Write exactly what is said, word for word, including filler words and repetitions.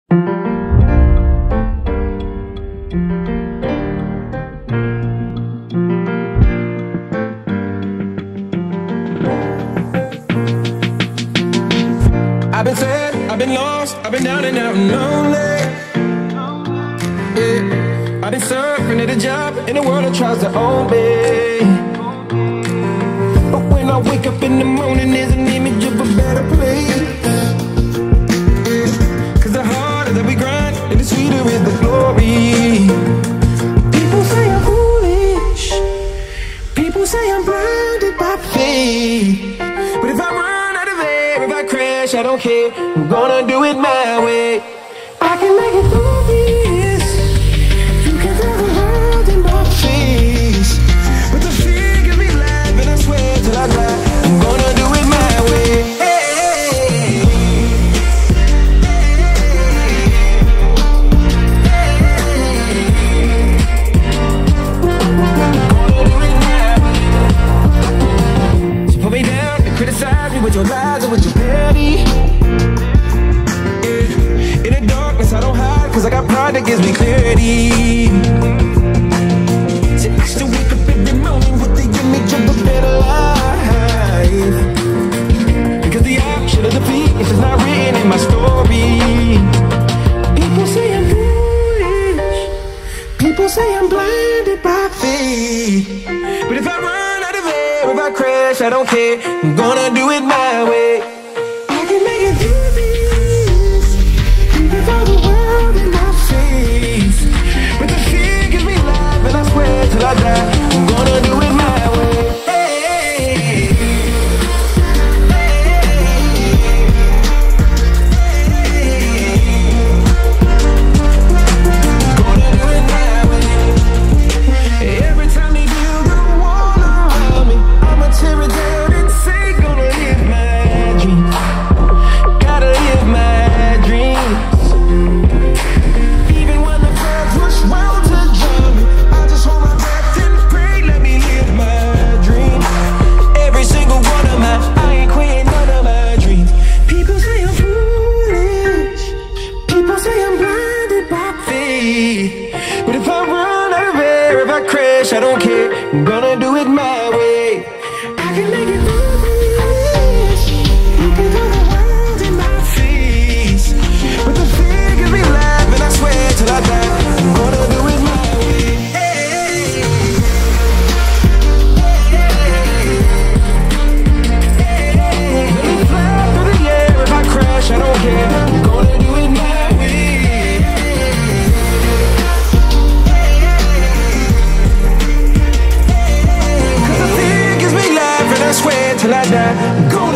I've been sad, I've been lost, I've been down and out and lonely. Yeah. I've been surfing at a job in a world that tries to own me. But when I wake up in the morning, there's an image of a better place. Yeah. Cause the harder that we grind, and the sweeter is the glory. People say I'm foolish, people say I'm blinded by faith. But if I run out of air, if I crash, I don't care, I'm gonna do it my way. I can make it through this, you can throw the world in my face, but the fear gives me life, and I swear till I die, I'm gonna do it my way. Hey, gonna do it my way. So put me down and criticize me with your lies and with your petty. I don't hide, cause I got pride that gives me clarity. See, I still wake up every morning with the image of a better life, because the option of defeat is just not written in my story. People say I'm foolish, people say I'm blinded by faith, but if I run out of air, if I crash, I don't care, I'm gonna do it my way. I can make it through this, all the world in my face, but the fear gives me life, and I swear till I die, I'm gonna do it my way. Hey, gonna do it my way. Every time they build a wall around me, I'ma tear it down and say, gonna live my dreams, gotta live my dreams. But if I run out of air, if I crash, I don't care, I'm gonna do it my way. I can make it through this, you can throw the world in my face, but the fear gives me life, and I swear till I die, I'm gonna do it my way. Hey, hey, hey. Let me fly through the air, if I crash, I don't care, I'm gonna do it my way. I swear till I die, go